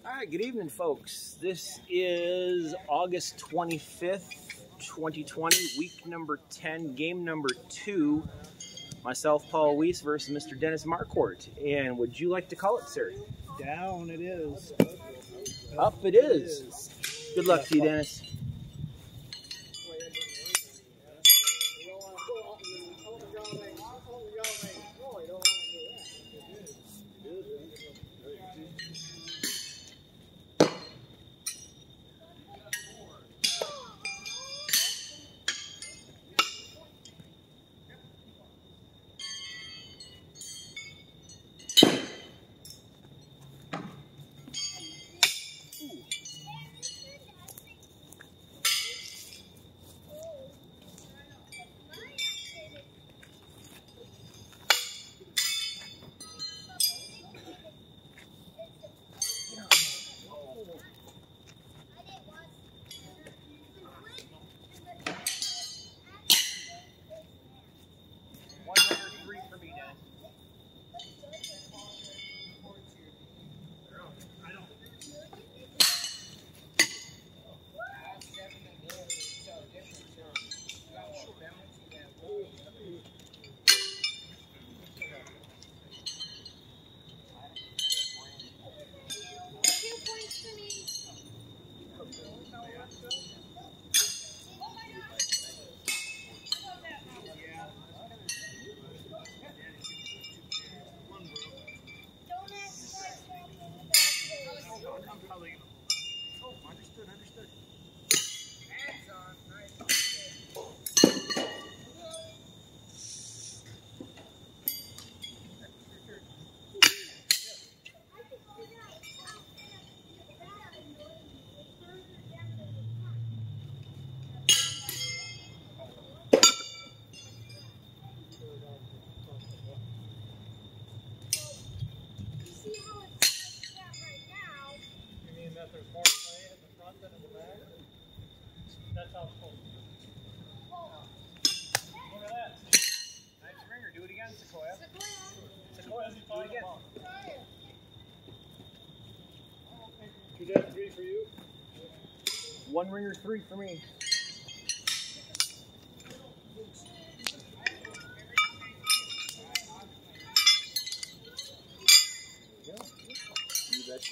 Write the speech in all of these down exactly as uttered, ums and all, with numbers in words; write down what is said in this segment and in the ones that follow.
All right, good evening, folks. This is August twenty-fifth, twenty twenty, week number ten, game number two. Myself, Paul Weiss, versus Mister Dennis Marquardt. And would you like to call it, sir? Down it is. Up it is. It is. Good luck to you, Dennis. There's more play at the front than in the back. That's how it's supposed to be. Look at that. Nice ringer. Do it again, Sequoia. Sequoia. Sequoia, do it again. Two down, three for you. One ringer, three for me. There you go. You betcha.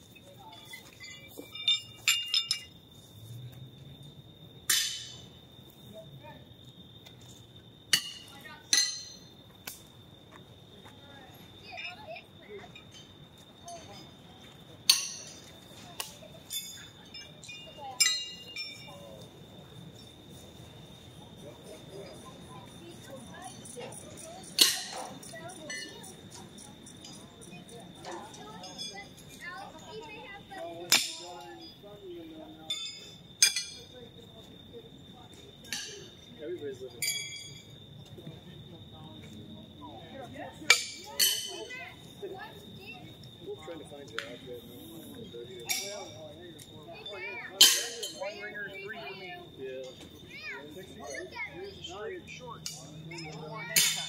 Everybody's living. We're trying to find your outfit. One ringer, three for me. Yeah. Straight shorts. More hand time.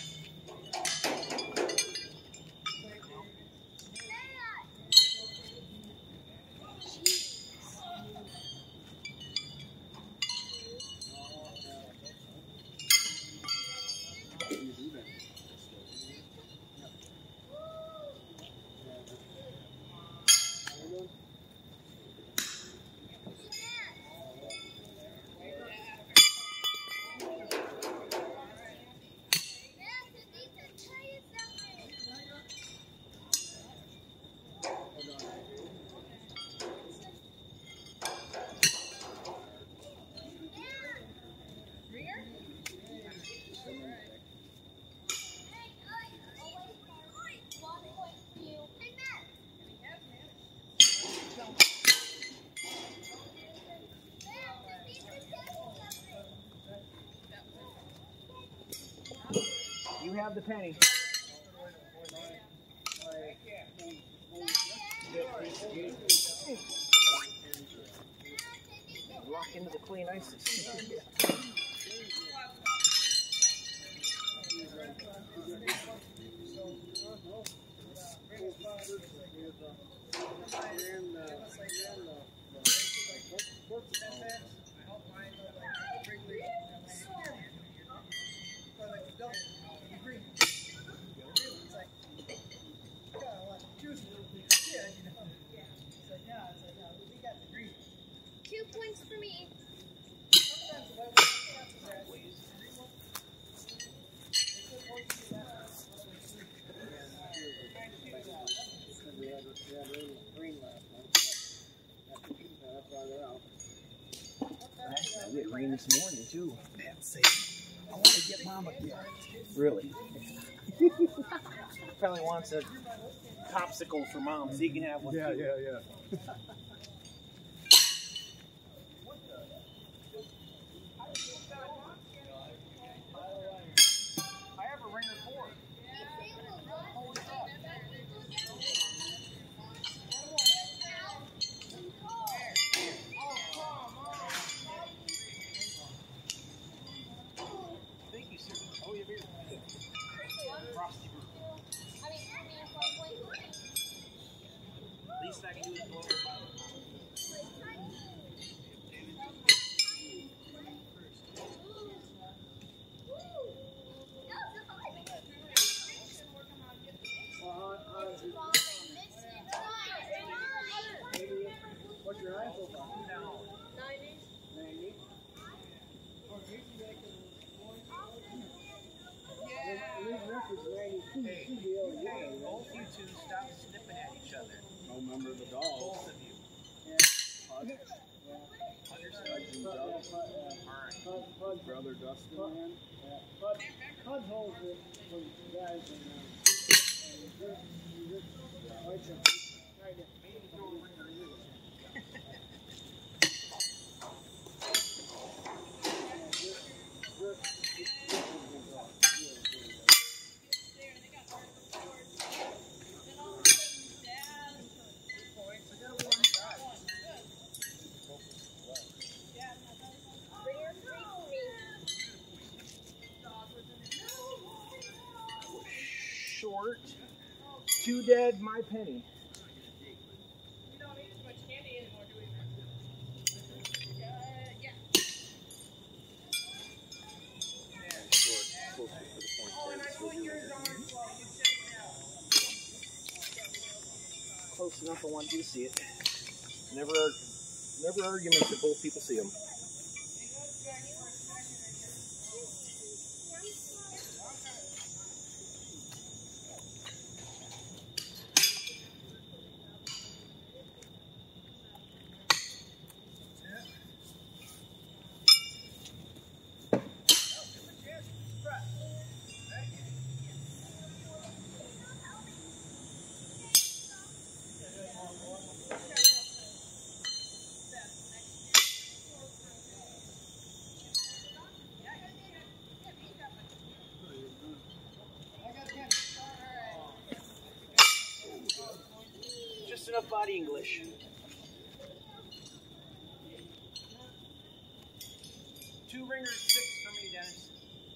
You have the penny. Lock into the clean ices. And, uh, this morning too. Nancy, I want to get Mom a gift. Really? Probably wants a popsicle for Mom, so you can have one. Yeah, too. yeah, yeah. I have a ringer four. Thank you, sir. Oh, you're here. Frosty Brew. Least I can do is blow the bottle. What's your eyes open? No. ninety. ninety. Hey, hey, both you two stop snipping at each other. No member of the dog. Both of you. Hud. Understood? Alright. Hud, brother Dustin, man. Yeah. Hud, Hud holds it for guys and uh, you just, like to try to maybe throw a ringer in. Short. Two dead, my penny. We don't need as much candy anymore, do we? Uh, yeah. Short. Closer for the point Oh, and I there. put yours on while you said now. Close enough, I want you to see it. Never, never arguments if both people see them. Just enough body English. Two ringers, six for me, Dennis.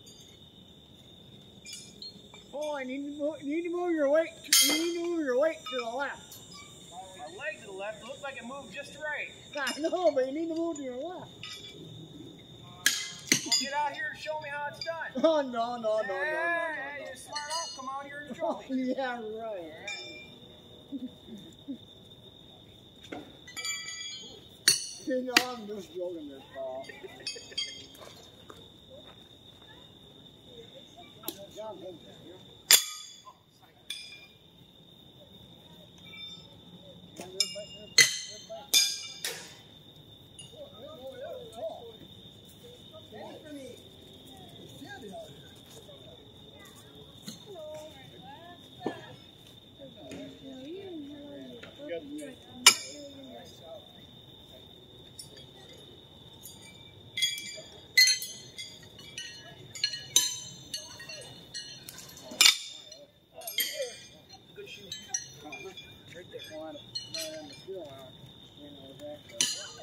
Oh, I need to move, you need to move your weight. You need to move your weight to the left. My leg to the left, it looked like it moved just right. I know, but you need to move to your left. Well, get out here and show me how it's done. Oh, no, no, no, no, no, Hey, no, hey, you're smart off. Come out here and no. show Oh, me. yeah, right. You know, I'm just joking this, Paul. John, hold that here. Yeah, they're bite- they're bite- they're bite. Oh, yeah, oh. Daddy for me. Daddy out here. Good. Good shoe. Right there. No, on the, no, on the field, uh, you know, that, uh,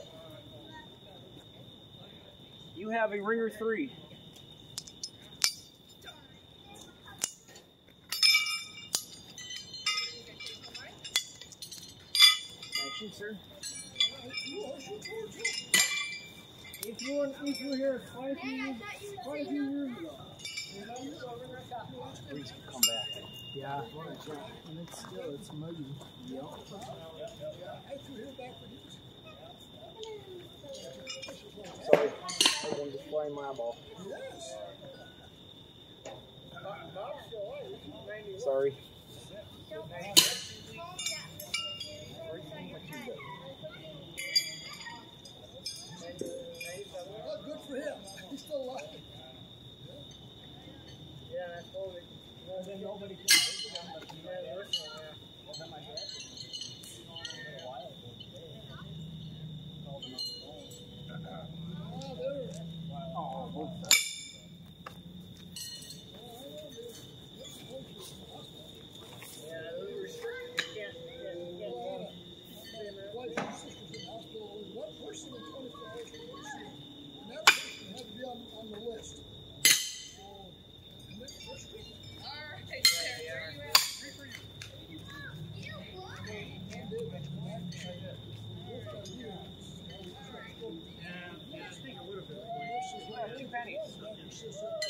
You have a ringer three. Nice shoe, sir. If you were, if you were here quite a few years, quite a few years ago. Please come back. Yeah, and it's still, it's muggy. Yep. Sorry, I wanted to fly my ball. Sorry. Good for him. then nobody can visit them, but you might have to. Well, then my dad did a while ago today. Called him on the phone. Oh, they're... Oh, both sides. Yeah, they're restricted. You can't, you can't, you can't. Why your sister's in the hospital? Only one person in twenty-four hours can go see her. And that person had to be on, on the list. So, and then first week, All right, Sarah, where you at? three for you. And Dave had to come back and say that. We both got here. Now we just got to go. Yeah, yeah, I think it would have been. Well, Two pennies. Doctor says that